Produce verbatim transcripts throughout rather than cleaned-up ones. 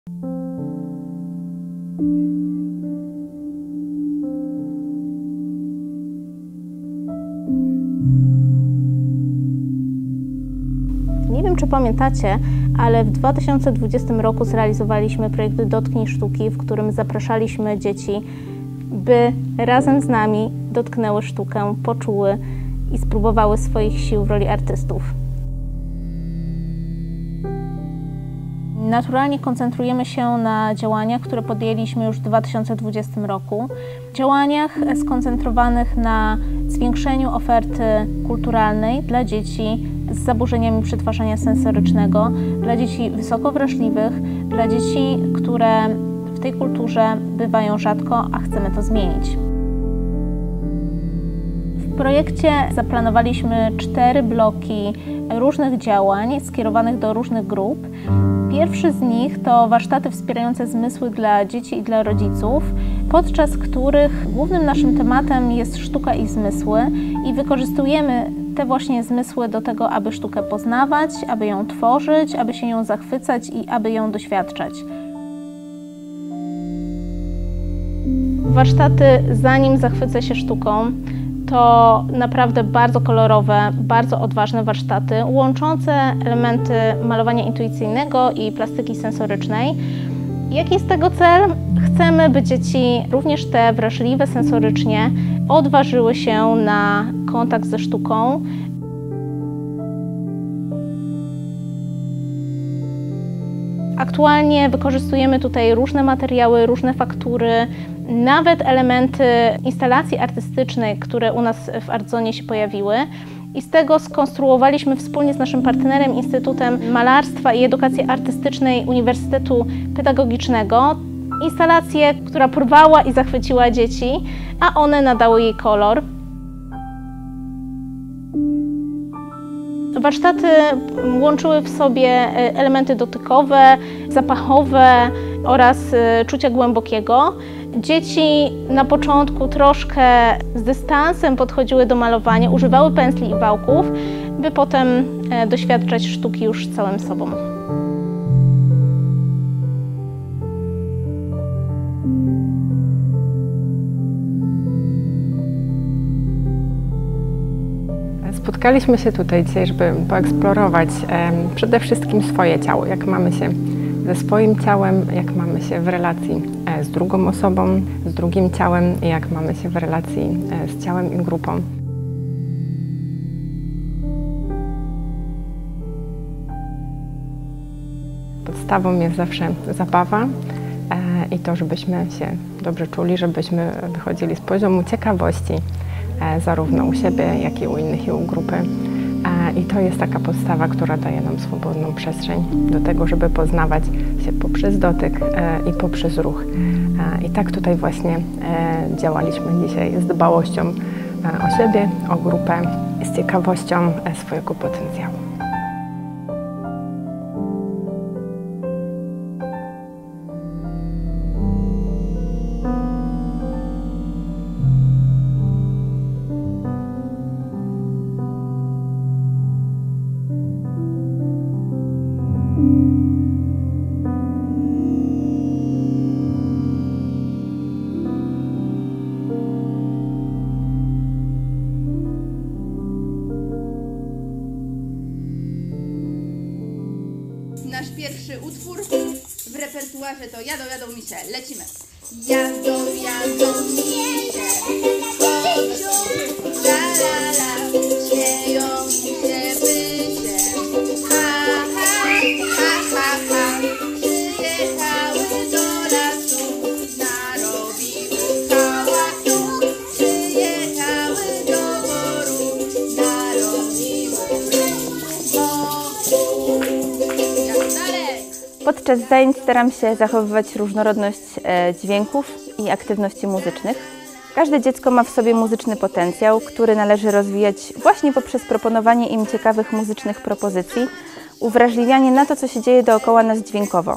Nie wiem, czy pamiętacie, ale w dwa tysiące dwudziestym roku zrealizowaliśmy projekt Dotknij Sztuki, w którym zapraszaliśmy dzieci, by razem z nami dotknęły sztukę, poczuły i spróbowały swoich sił w roli artystów. Naturalnie koncentrujemy się na działaniach, które podjęliśmy już w dwa tysiące dwudziestym roku. Działaniach skoncentrowanych na zwiększeniu oferty kulturalnej dla dzieci z zaburzeniami przetwarzania sensorycznego, dla dzieci wysoko wrażliwych, dla dzieci, które w tej kulturze bywają rzadko, a chcemy to zmienić. W projekcie zaplanowaliśmy cztery bloki różnych działań skierowanych do różnych grup. Pierwszy z nich to warsztaty wspierające zmysły dla dzieci i dla rodziców, podczas których głównym naszym tematem jest sztuka i zmysły i wykorzystujemy te właśnie zmysły do tego, aby sztukę poznawać, aby ją tworzyć, aby się nią zachwycać i aby ją doświadczać. Warsztaty Zanim zachwycę się sztuką to naprawdę bardzo kolorowe, bardzo odważne warsztaty łączące elementy malowania intuicyjnego i plastyki sensorycznej. Jaki jest tego cel? Chcemy, by dzieci, również te wrażliwe sensorycznie, odważyły się na kontakt ze sztuką. Aktualnie wykorzystujemy tutaj różne materiały, różne faktury, nawet elementy instalacji artystycznej, które u nas w Artzonie się pojawiły. I z tego skonstruowaliśmy wspólnie z naszym partnerem Instytutem Malarstwa i Edukacji Artystycznej Uniwersytetu Pedagogicznego instalację, która porwała i zachwyciła dzieci, a one nadały jej kolor. Warsztaty łączyły w sobie elementy dotykowe, zapachowe oraz czucia głębokiego. Dzieci na początku troszkę z dystansem podchodziły do malowania, używały pędzli i wałków, by potem doświadczać sztuki już całym sobą. Spotkaliśmy się tutaj dzisiaj, żeby poeksplorować e, przede wszystkim swoje ciało, jak mamy się ze swoim ciałem, jak mamy się w relacji e, z drugą osobą, z drugim ciałem, jak mamy się w relacji e, z ciałem i grupą. Podstawą jest zawsze zabawa e, i to, żebyśmy się dobrze czuli, żebyśmy wychodzili z poziomu ciekawości, zarówno u siebie, jak i u innych i u grupy. I to jest taka podstawa, która daje nam swobodną przestrzeń do tego, żeby poznawać się poprzez dotyk i poprzez ruch. I tak tutaj właśnie działaliśmy dzisiaj z dbałością o siebie, o grupę, z ciekawością swojego potencjału. Nasz pierwszy utwór w repertuarze to Jadą, jadą misie. Lecimy. Jadą, jadą misie, chodzą, la la la, śmieją się pysie. Ha, ha, ha, ha, ha. Przyjechały do lasu, narobiły hałasu. Przyjechały do boru, narobiły moru. Podczas zajęć staram się zachowywać różnorodność dźwięków i aktywności muzycznych. Każde dziecko ma w sobie muzyczny potencjał, który należy rozwijać właśnie poprzez proponowanie im ciekawych muzycznych propozycji, uwrażliwianie na to, co się dzieje dookoła nas dźwiękowo.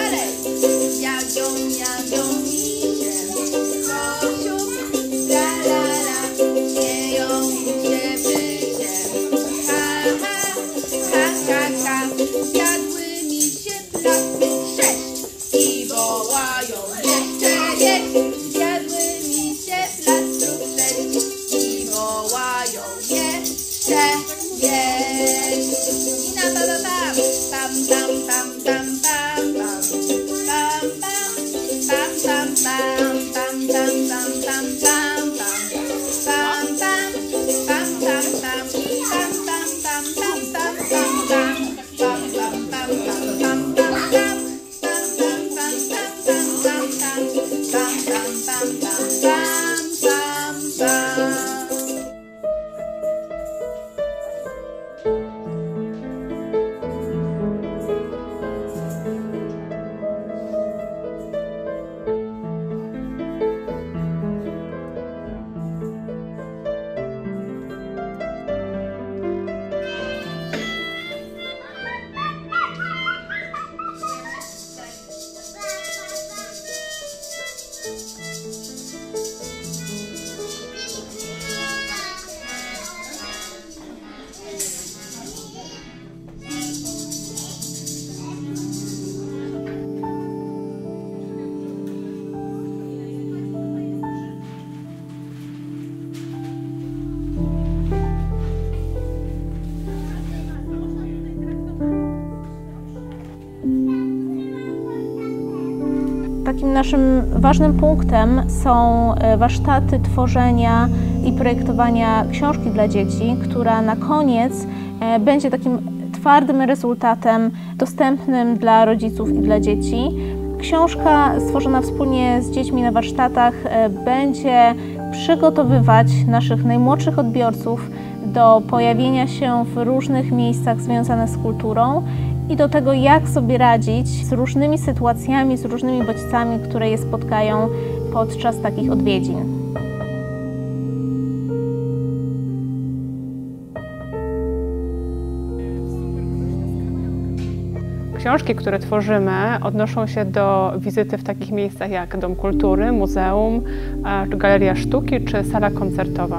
La Takim naszym ważnym punktem są warsztaty tworzenia i projektowania książki dla dzieci, która na koniec będzie takim twardym rezultatem dostępnym dla rodziców i dla dzieci. Książka stworzona wspólnie z dziećmi na warsztatach będzie przygotowywać naszych najmłodszych odbiorców do pojawienia się w różnych miejscach związanych z kulturą i do tego, jak sobie radzić z różnymi sytuacjami, z różnymi bodźcami, które je spotkają podczas takich odwiedzin. Książki, które tworzymy, odnoszą się do wizyty w takich miejscach jak Dom Kultury, Muzeum, Galeria Sztuki czy sala koncertowa.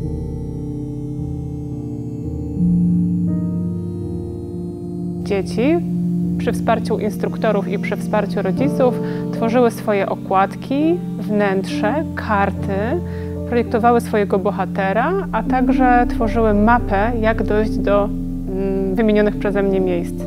Dzieci przy wsparciu instruktorów i przy wsparciu rodziców tworzyły swoje okładki, wnętrze, karty, projektowały swojego bohatera, a także tworzyły mapę, jak dojść do wymienionych przeze mnie miejsc.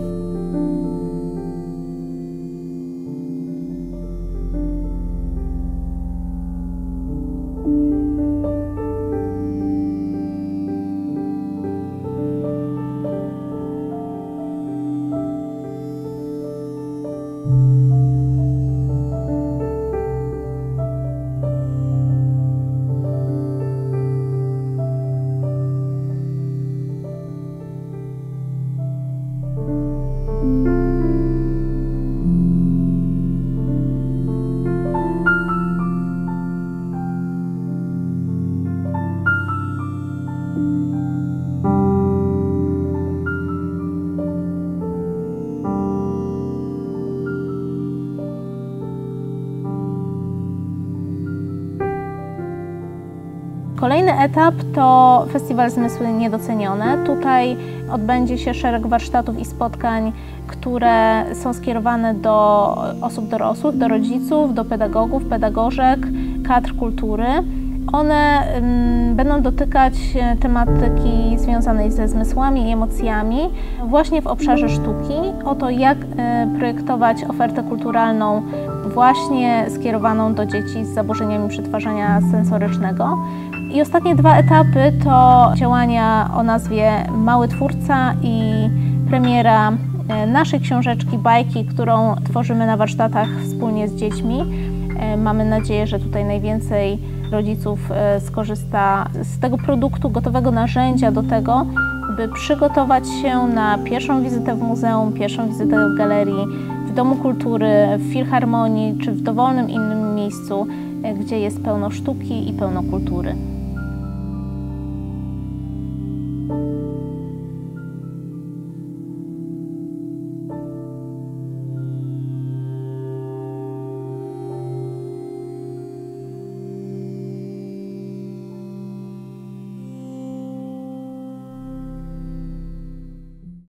Kolejny etap to Festiwal Zmysły Niedocenione. Tutaj odbędzie się szereg warsztatów i spotkań, które są skierowane do osób dorosłych, do rodziców, do pedagogów, pedagożek, kadr kultury. One um, będą dotykać tematyki związanej ze zmysłami i emocjami właśnie w obszarze sztuki, o to, jak y, projektować ofertę kulturalną właśnie skierowaną do dzieci z zaburzeniami przetwarzania sensorycznego. I ostatnie dwa etapy to działania o nazwie Mały Twórca i premiera naszej książeczki Bajki, którą tworzymy na warsztatach wspólnie z dziećmi. Mamy nadzieję, że tutaj najwięcej rodziców skorzysta z tego produktu, gotowego narzędzia do tego, by przygotować się na pierwszą wizytę w muzeum, pierwszą wizytę w galerii, w Domu Kultury, w Filharmonii czy w dowolnym innym miejscu, gdzie jest pełno sztuki i pełno kultury.